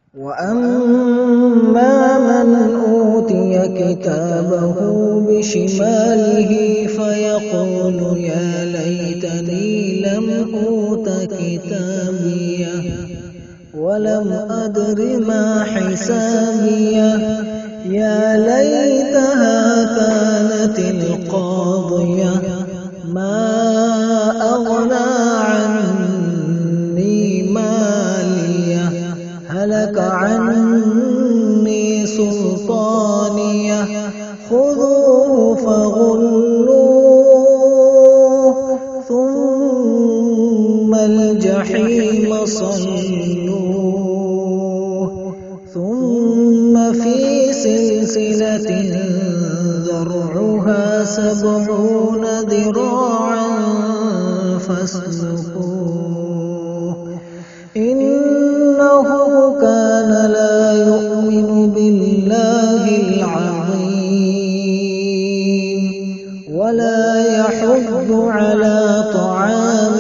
وَأَمَّا مَنْ أُوتِيَ كِتَابَهُ بِشِمَالِهِ فَيَقُولُ يَا لَيْتَنِي لَمْ أُوتَ كِتَابِيَهْ وَلَمْ أَدْرِ مَا حِسَابِيَهْ يَا لَيْتَهَا كَانَتِ الْقَاضِيَةَ مَا أَغْنَىٰ عَنِّي مَالِيَهْ هَلَكَ عَنِّي سُلْطَانِيَهْ خُذُوهُ فَغُلُّوهُ ثُمَّ الْجَحِيمَ صَلُّوهُ ثُمَّ فِي سِلْسِلَةٍ ذَرْعُهَا 70 ذِرَاعًا فَاسْلُكُوهُ إِنَّهُ كَانَ لَا يُؤْمِنُ بِاللَّهِ الْعَظِيمِ وَلَا يَحُضُّ عَلَىٰ طَعَامِ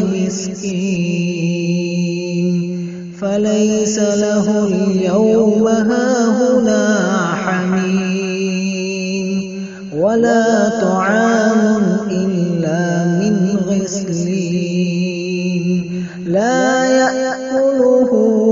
الْمِسْكِينِ فَلَيْسَ لَهُ الْيَوْمَ هَاهُنَا حَمِيمٌ وَلَا طَعَامٌ إِلَّا مِنْ غِسْلِينٍ لَّا يَأْكُلُهُ